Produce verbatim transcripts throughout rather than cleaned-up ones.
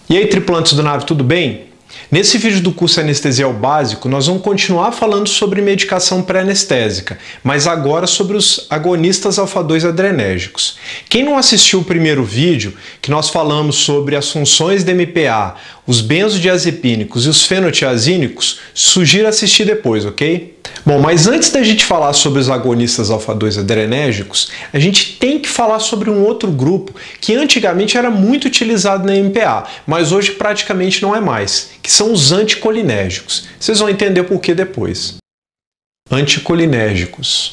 E aí, tripulantes do Nave, tudo bem? Nesse vídeo do curso Anestesia ao Básico, nós vamos continuar falando sobre medicação pré-anestésica, mas agora sobre os agonistas alfa dois adrenérgicos. Quem não assistiu o primeiro vídeo, que nós falamos sobre as funções da M P A, os benzodiazepínicos e os fenotiazínicos, sugiro assistir depois, ok? Bom, mas antes da gente falar sobre os agonistas alfa dois adrenérgicos, a gente tem que falar sobre um outro grupo que antigamente era muito utilizado na M P A, mas hoje praticamente não é mais, que são os anticolinérgicos. Vocês vão entender por que depois. Anticolinérgicos.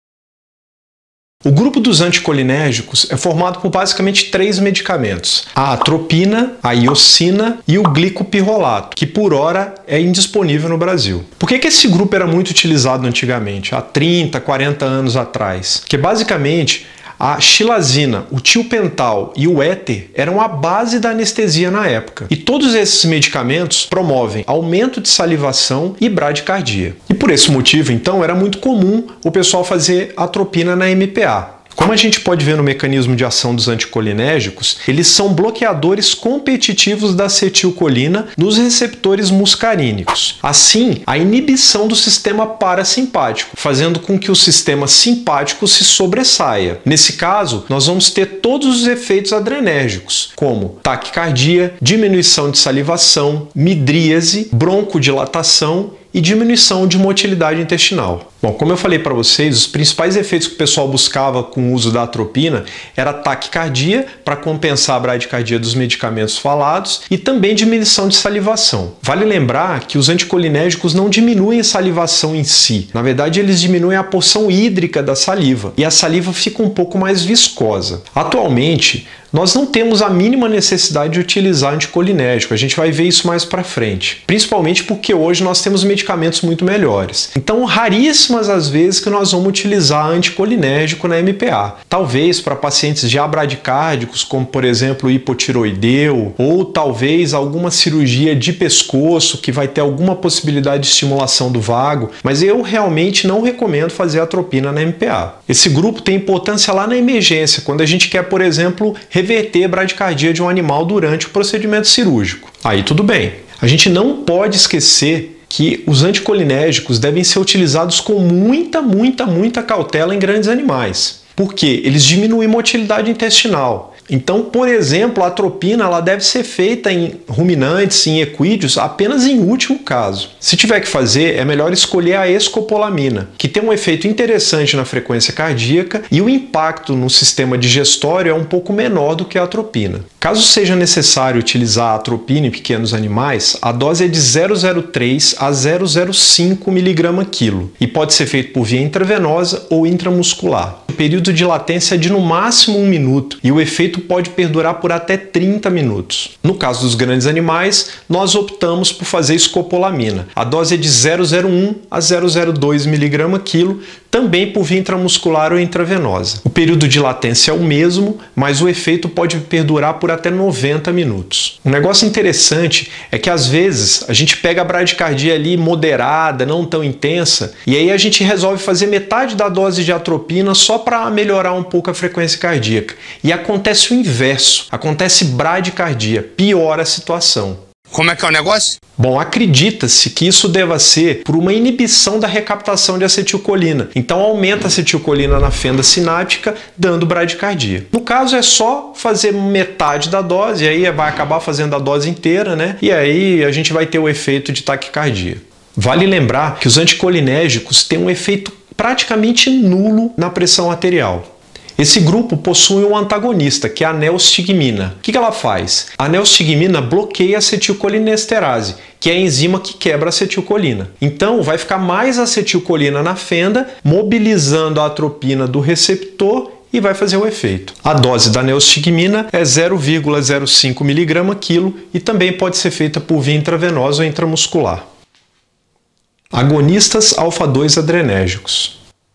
O grupo dos anticolinérgicos é formado por basicamente três medicamentos: a atropina, a iosina e o glicopirrolato, que por hora é indisponível no Brasil. Por que que esse grupo era muito utilizado antigamente, há trinta, quarenta anos atrás? Porque basicamente a xilazina, o tiopental e o éter eram a base da anestesia na época. E todos esses medicamentos promovem aumento de salivação e bradicardia. E por esse motivo, então, era muito comum o pessoal fazer atropina na M P A. Como a gente pode ver no mecanismo de ação dos anticolinérgicos, eles são bloqueadores competitivos da acetilcolina nos receptores muscarínicos. Assim, a inibição do sistema parasimpático, fazendo com que o sistema simpático se sobressaia. Nesse caso, nós vamos ter todos os efeitos adrenérgicos, como taquicardia, diminuição de salivação, midríase, broncodilatação e diminuição de motilidade intestinal. Bom, como eu falei para vocês, os principais efeitos que o pessoal buscava com o uso da atropina era taquicardia, para compensar a bradicardia dos medicamentos falados, e também diminuição de salivação. Vale lembrar que os anticolinérgicos não diminuem a salivação em si. Na verdade, eles diminuem a porção hídrica da saliva, e a saliva fica um pouco mais viscosa. Atualmente, nós não temos a mínima necessidade de utilizar anticolinérgico, a gente vai ver isso mais para frente. Principalmente porque hoje nós temos medicamentos muito melhores. Então, raríssimas as vezes que nós vamos utilizar anticolinérgico na M P A. Talvez para pacientes já bradicárdicos, como por exemplo o hipotiroideu, ou talvez alguma cirurgia de pescoço que vai ter alguma possibilidade de estimulação do vago, mas eu realmente não recomendo fazer atropina na M P A. Esse grupo tem importância lá na emergência, quando a gente quer, por exemplo, reverter a bradicardia de um animal durante o procedimento cirúrgico. Aí tudo bem. A gente não pode esquecer que os anticolinérgicos devem ser utilizados com muita, muita, muita cautela em grandes animais. Por quê? Eles diminuem motilidade intestinal. Então, por exemplo, a atropina ela deve ser feita em ruminantes, em equídeos, apenas em último caso. Se tiver que fazer, é melhor escolher a escopolamina, que tem um efeito interessante na frequência cardíaca e o impacto no sistema digestório é um pouco menor do que a atropina. Caso seja necessário utilizar a atropina em pequenos animais, a dose é de zero vírgula zero três a zero vírgula zero cinco miligramas quilo e pode ser feito por via intravenosa ou intramuscular. O período de latência é de no máximo um minuto e o efeito pode perdurar por até trinta minutos. No caso dos grandes animais, nós optamos por fazer escopolamina. A dose é de zero vírgula zero um a zero vírgula zero dois miligramas quilo, também por via intramuscular ou intravenosa. O período de latência é o mesmo, mas o efeito pode perdurar por até noventa minutos. Um negócio interessante é que às vezes a gente pega a bradicardia ali moderada, não tão intensa, e aí a gente resolve fazer metade da dose de atropina só para melhorar um pouco a frequência cardíaca. E acontece o inverso, acontece bradicardia, piora a situação. Como é que é o negócio? Bom, acredita-se que isso deva ser por uma inibição da recaptação de acetilcolina. Então aumenta a acetilcolina na fenda sináptica, dando bradicardia. No caso é só fazer metade da dose, e aí vai acabar fazendo a dose inteira, né? E aí a gente vai ter o efeito de taquicardia. Vale lembrar que os anticolinérgicos têm um efeito praticamente nulo na pressão arterial. Esse grupo possui um antagonista, que é a neostigmina. O que ela faz? A neostigmina bloqueia a acetilcolinesterase, que é a enzima que quebra a acetilcolina. Então, vai ficar mais acetilcolina na fenda, mobilizando a atropina do receptor e vai fazer o efeito. A dose da neostigmina é zero vírgula zero cinco miligramas quilo e também pode ser feita por via intravenosa ou intramuscular. Agonistas alfa dois adrenérgicos.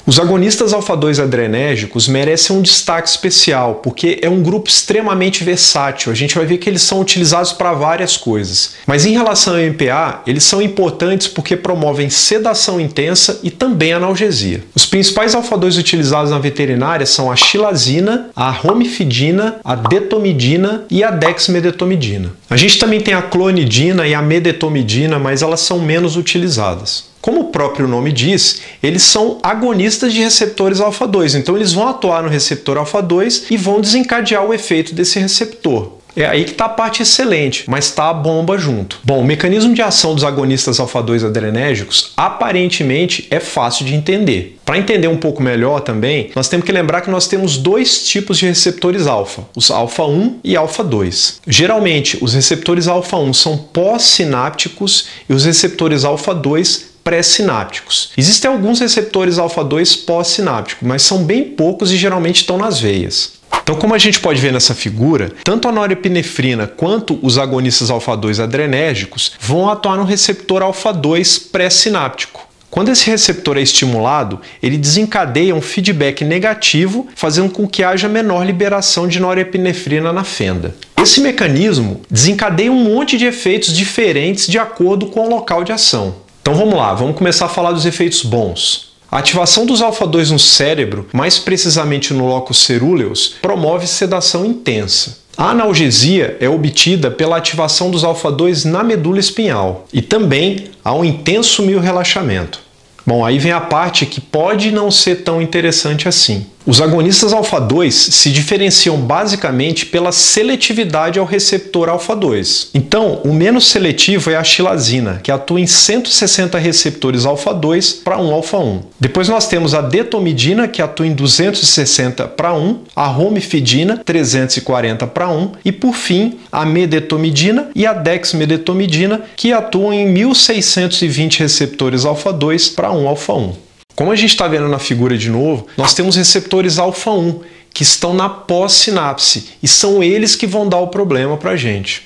Os agonistas alfa dois adrenérgicos merecem um destaque especial, porque é um grupo extremamente versátil. A gente vai ver que eles são utilizados para várias coisas. Mas em relação ao M P A, eles são importantes porque promovem sedação intensa e também analgesia. Os principais alfa dois utilizados na veterinária são a xilazina, a romifidina, a detomidina e a dexmedetomidina. A gente também tem a clonidina e a medetomidina, mas elas são menos utilizadas. Como o próprio nome diz, eles são agonistas de receptores alfa dois, então eles vão atuar no receptor alfa dois e vão desencadear o efeito desse receptor. É aí que está a parte excelente, mas está a bomba junto. Bom, o mecanismo de ação dos agonistas alfa dois adrenérgicos aparentemente é fácil de entender. Para entender um pouco melhor também, nós temos que lembrar que nós temos dois tipos de receptores alfa, os alfa um e alfa dois. Geralmente, os receptores alfa um são pós-sinápticos e os receptores alfa dois pré-sinápticos. Existem alguns receptores alfa dois pós-sinápticos, mas são bem poucos e geralmente estão nas veias. Então, como a gente pode ver nessa figura, tanto a norepinefrina quanto os agonistas alfa dois adrenérgicos vão atuar no receptor alfa dois pré-sináptico. Quando esse receptor é estimulado, ele desencadeia um feedback negativo, fazendo com que haja menor liberação de norepinefrina na fenda. Esse mecanismo desencadeia um monte de efeitos diferentes de acordo com o local de ação. Então vamos lá, vamos começar a falar dos efeitos bons. A ativação dos alfa dois no cérebro, mais precisamente no locus cerúleus, promove sedação intensa. A analgesia é obtida pela ativação dos alfa dois na medula espinhal e também há um intenso miorrelaxamento. Bom, aí vem a parte que pode não ser tão interessante assim. Os agonistas alfa dois se diferenciam basicamente pela seletividade ao receptor alfa dois. Então, o menos seletivo é a xilazina, que atua em cento e sessenta receptores alfa dois para um alfa um. Depois nós temos a detomidina, que atua em duzentos e sessenta para um, a romifidina, trezentos e quarenta para um, e por fim, a medetomidina e a dexmedetomidina, que atuam em mil seiscentos e vinte receptores alfa dois para um alfa um. Como a gente está vendo na figura de novo, nós temos receptores alfa um que estão na pós-sinapse e são eles que vão dar o problema para a gente.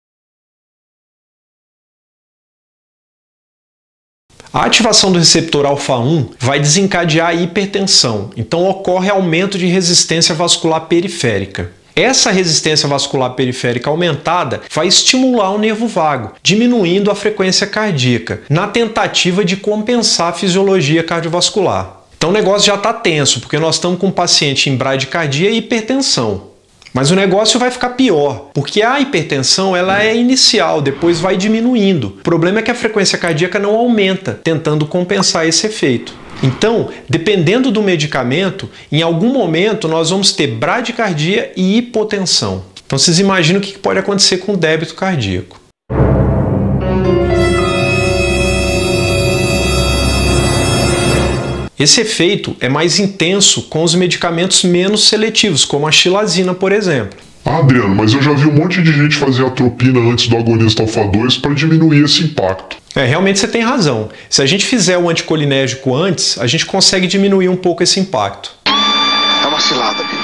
A ativação do receptor alfa um vai desencadear a hipertensão, então ocorre aumento de resistência vascular periférica. Essa resistência vascular periférica aumentada vai estimular o nervo vago, diminuindo a frequência cardíaca, na tentativa de compensar a fisiologia cardiovascular. Então o negócio já está tenso, porque nós estamos com um paciente em bradicardia e hipertensão. Mas o negócio vai ficar pior, porque a hipertensão ela é inicial, depois vai diminuindo. O problema é que a frequência cardíaca não aumenta, tentando compensar esse efeito. Então, dependendo do medicamento, em algum momento nós vamos ter bradicardia e hipotensão. Então vocês imaginam o que pode acontecer com o débito cardíaco. Esse efeito é mais intenso com os medicamentos menos seletivos, como a xilazina, por exemplo. Ah, Adriano, mas eu já vi um monte de gente fazer atropina antes do agonista alfa dois para diminuir esse impacto. É, realmente você tem razão. Se a gente fizer o anticolinérgico antes, a gente consegue diminuir um pouco esse impacto. É uma cilada, amigo.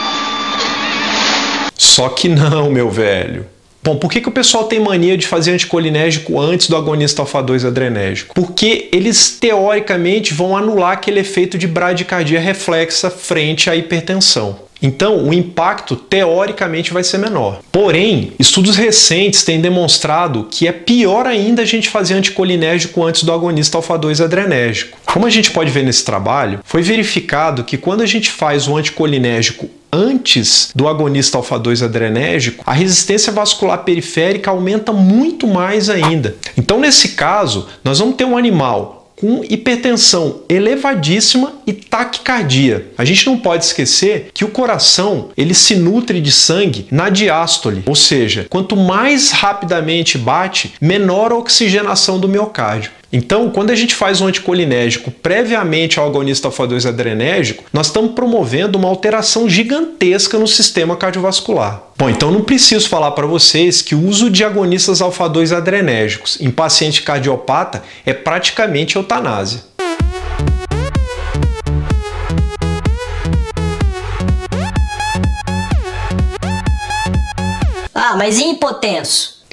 Só que não, meu velho. Bom, por que que o pessoal tem mania de fazer anticolinérgico antes do agonista alfa dois adrenérgico? Porque eles, teoricamente, vão anular aquele efeito de bradicardia reflexa frente à hipertensão. Então, o impacto, teoricamente, vai ser menor. Porém, estudos recentes têm demonstrado que é pior ainda a gente fazer anticolinérgico antes do agonista alfa dois adrenérgico. Como a gente pode ver nesse trabalho, foi verificado que quando a gente faz o anticolinérgico antes do agonista alfa dois adrenérgico, a resistência vascular periférica aumenta muito mais ainda. Então, nesse caso, nós vamos ter um animal com hipertensão elevadíssima e taquicardia. A gente não pode esquecer que o coração ele se nutre de sangue na diástole, ou seja, quanto mais rapidamente bate, menor a oxigenação do miocárdio. Então, quando a gente faz um anticolinérgico previamente ao agonista alfa dois adrenérgico, nós estamos promovendo uma alteração gigantesca no sistema cardiovascular. Bom, então não preciso falar para vocês que o uso de agonistas alfa dois adrenérgicos em paciente cardiopata é praticamente eutanásia. Ah, mas e hipotenso?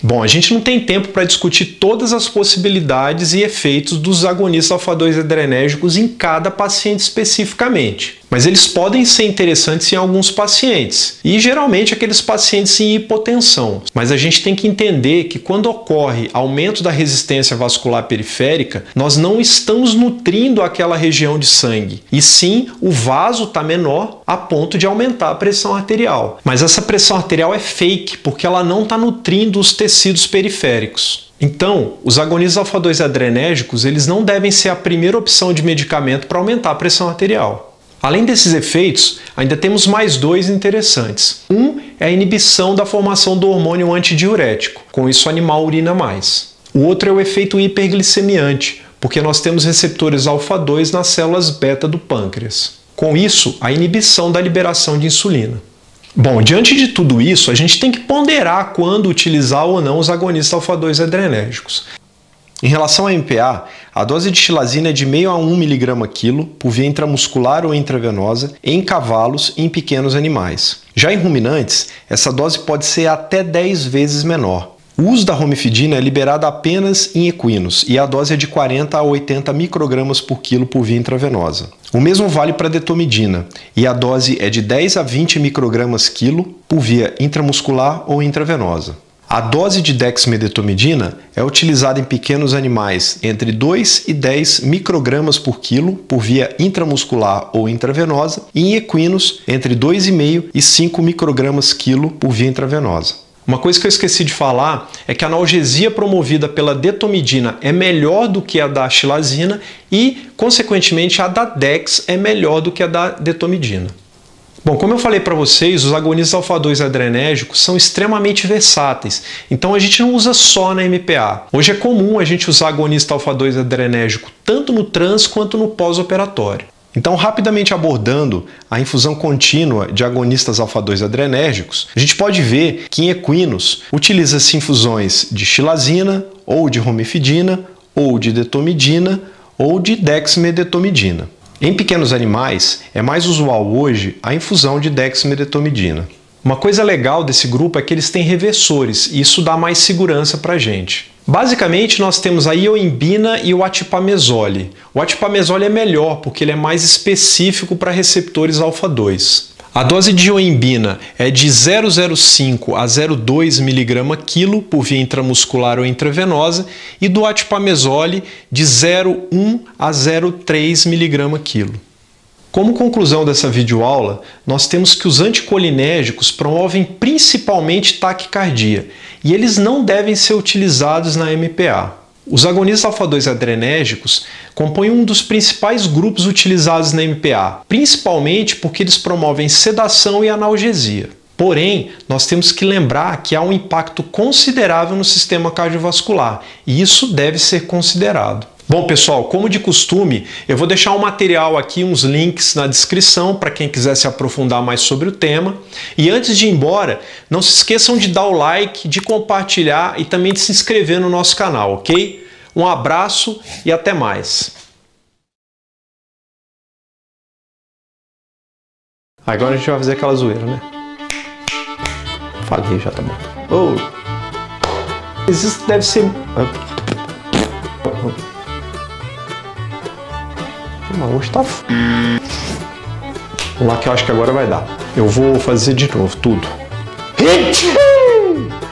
Bom, a gente não tem tempo para discutir todas as possibilidades e efeitos dos agonistas alfa dois adrenérgicos em cada paciente especificamente, mas eles podem ser interessantes em alguns pacientes, e geralmente aqueles pacientes em hipotensão. Mas a gente tem que entender que quando ocorre aumento da resistência vascular periférica, nós não estamos nutrindo aquela região de sangue, e sim o vaso está menor a ponto de aumentar a pressão arterial. Mas essa pressão arterial é fake, porque ela não está nutrindo os tecidos periféricos. Então, os agonistas alfa dois adrenérgicos, eles não devem ser a primeira opção de medicamento para aumentar a pressão arterial. Além desses efeitos, ainda temos mais dois interessantes. Um é a inibição da formação do hormônio antidiurético, com isso o animal urina mais. O outro é o efeito hiperglicemiante, porque nós temos receptores alfa dois nas células beta do pâncreas. Com isso, a inibição da liberação de insulina. Bom, diante de tudo isso, a gente tem que ponderar quando utilizar ou não os agonistas alfa dois adrenérgicos. Em relação à M P A, a dose de xilazina é de zero vírgula um miligrama quilo por via intramuscular ou intravenosa em cavalos e em pequenos animais. Já em ruminantes, essa dose pode ser até dez vezes menor. O uso da romifidina é liberado apenas em equinos e a dose é de quarenta a oitenta microgramas por quilo por via intravenosa. O mesmo vale para a detomidina e a dose é de dez a vinte microgramas quilo por via intramuscular ou intravenosa. A dose de dexmedetomidina é utilizada em pequenos animais entre dois e dez microgramas por quilo por via intramuscular ou intravenosa e em equinos entre dois vírgula cinco e cinco microgramas quilo por via intravenosa. Uma coisa que eu esqueci de falar é que a analgesia promovida pela detomidina é melhor do que a da xilazina e, consequentemente, a da dex é melhor do que a da detomidina. Bom, como eu falei para vocês, os agonistas alfa dois adrenérgicos são extremamente versáteis, então a gente não usa só na M P A. Hoje é comum a gente usar agonista alfa dois adrenérgico tanto no trans quanto no pós-operatório. Então, rapidamente abordando a infusão contínua de agonistas alfa dois adrenérgicos, a gente pode ver que em equinos utiliza-se infusões de xilazina, ou de romifidina, ou de detomidina, ou de dexmedetomidina. Em pequenos animais, é mais usual hoje a infusão de dexmedetomidina. Uma coisa legal desse grupo é que eles têm reversores, e isso dá mais segurança para a gente. Basicamente, nós temos a ioimbina e o atipamezole. O atipamezole é melhor porque ele é mais específico para receptores alfa dois. A dose de ioimbina é de zero vírgula zero cinco a zero vírgula dois miligrama quilo por via intramuscular ou intravenosa e do atipamezole de zero vírgula um a zero vírgula três miligrama quilo. Como conclusão dessa videoaula, nós temos que os anticolinérgicos promovem principalmente taquicardia e eles não devem ser utilizados na M P A. Os agonistas alfa dois adrenérgicos compõem um dos principais grupos utilizados na M P A, principalmente porque eles promovem sedação e analgesia. Porém, nós temos que lembrar que há um impacto considerável no sistema cardiovascular e isso deve ser considerado. Bom, pessoal, como de costume, eu vou deixar um material aqui, uns links na descrição para quem quiser se aprofundar mais sobre o tema. E antes de ir embora, não se esqueçam de dar o like, de compartilhar e também de se inscrever no nosso canal, ok? Um abraço e até mais. Agora a gente vai fazer aquela zoeira, né? Falei, já tá bom. Oh. Isso deve ser... Mas hoje tá... Vamos lá que eu acho que agora vai dar. Eu vou fazer de novo tudo.